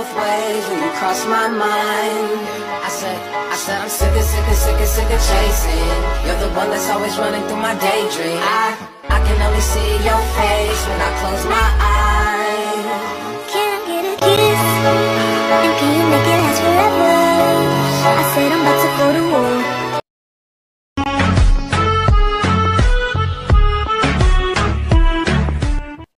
both ways when you cross my mind. I said, I'm sick of chasing. You're the one that's always running through my daydream. I can only see your face when I close my eyes.